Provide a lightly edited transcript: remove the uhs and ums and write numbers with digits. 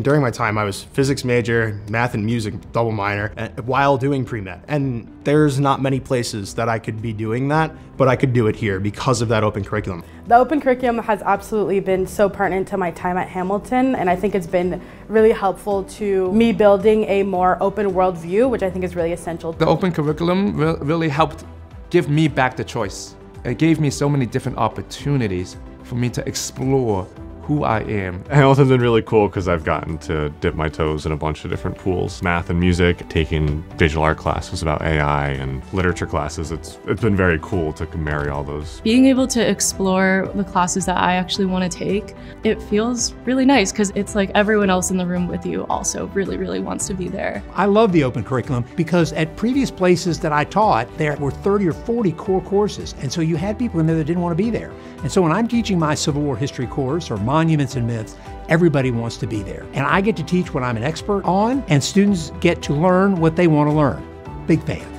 During my time, I was physics major, math and music double minor, while doing pre-med. And there's not many places that I could be doing that, but I could do it here because of that open curriculum. The open curriculum has absolutely been so pertinent to my time at Hamilton, and I think it's been really helpful to me building a more open world view, which I think is really essential. The open curriculum really helped give me back the choice. It gave me so many different opportunities for me to explore who I am. Hamilton's been really cool because I've gotten to dip my toes in a bunch of different pools. Math and music, taking digital art classes about AI, and literature classes. It's been very cool to marry all those. Being able to explore the classes that I actually want to take, it feels really nice because it's like everyone else in the room with you also really, really wants to be there. I love the open curriculum because at previous places that I taught, there were 30 or 40 core courses. And so you had people in there that didn't want to be there. And so when I'm teaching my Civil War history course or monuments and myths, everybody wants to be there. And I get to teach what I'm an expert on, and students get to learn what they want to learn. Big fan.